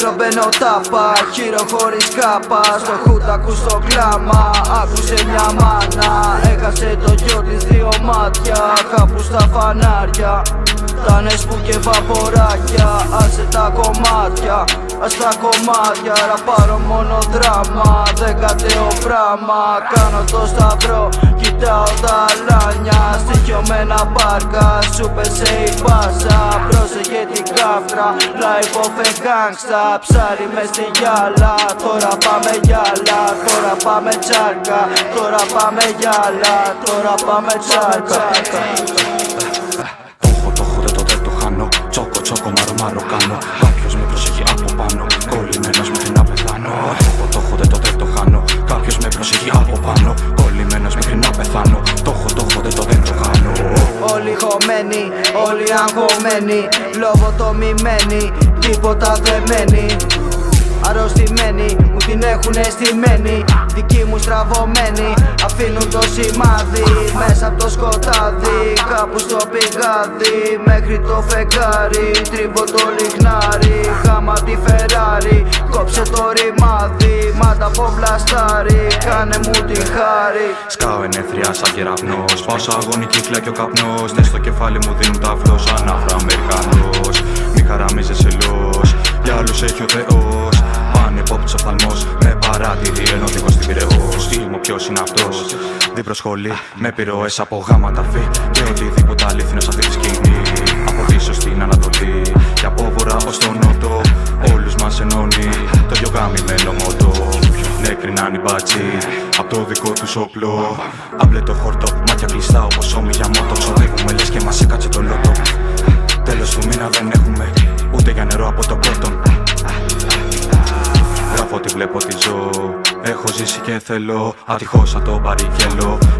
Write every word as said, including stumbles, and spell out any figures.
Δίπρο μπαίνω τάπα, χείρο χωρίς κάπα. Στο χούτ ακούς το κλάμα, άκουσε μια μάνα. Έχασε το γιο της δύο μάτια, κάπου στα φανάρια. Τάνες που και βαποράκια, άσε τα κομμάτια. Ας τα κομμάτια, ραπάρω μόνο δράμα. Δεκατέο πράμα, κάνω το σταυρό, κοιτάω τα αλάνια. Στοιχειωμένα μπάρκα, super safe πάσα. Πρόσεχε την κάφτρα, life of a gangsta. Ψάρι μες στη γυάλα, τώρα πάμε γυάλα. Τώρα πάμε τσάρκα, τώρα πάμε γυάλα. Τώρα πάμε τσάρκα. Τσόκο τσόκο μάρο μάρο κάνω. Κάποιος με προσέχει από πάνω, κολλημένος μέχρι να πεθάνω. Έχω το έχω δεν το δεν το χάνω. Κάποιος με προσέχει από πάνω, κολλημένος μέχρι να πεθάνω. Το έχω το έχω δεν το δεν το χάνω. Όλοι χωμένοι, όλοι αγχωμένοι, λογοτομημένοι, τίποτα δεν μένει. Αρρωστημένοι, μου την έχουνε στημένη. Δικοί μου στραβωμένοι, αφήνουν το σημάδι μέσα από το σκοτάδι. Κάπου στο πηγάδι, μέχρι το φεγγάρι. Τρίβω το λιχνάρι, χάμα τη Φεράρι. Κόψε το ρημάδι, μάτα από βλαστάρι. Κάνε μου τη χάρη. Σκάω ενέθρια σαν κεραυνός, πάω σαν αγώνη κύκλα και ο καπνός. Ναι στο κεφάλι μου δίνουν ταυλό σαν Αφροαμερικανός. Μη χαραμίζεσαι λος, για άλλους έχει ο Θεός. Πάνε υπόπτυς οφθαλμός, με παράτηρη ενώ δίχως στην Πειραιώς. Τι μου ποιος είναι αυτός, Διπρο σχολή, με επιρροές από γάματα φύ. Και οτιδήποτε αλήθινο σε αυτή τη σκηνή. Από πίσω στην Ανατολή, και από βορρά ως τον νότο. Όλους μας ενώνει, το δυο γαμημένο μότο. Νεκρινάνι μπάτσι, απ' το δικό τους όπλο. Άμπλε το χόρτο, μάτια κλειστά όπως ώμοι για μότο. Ξοδεύουμε λες και μας έκατσε το λότο. Τέλος του μήνα δεν έχουμε, ούτε για νερό από το πρώτον. Γράφω τι βλέπω τι ζω, έχω ζήσει και θέλω. Ατυχώς θα το παρηγγέλω,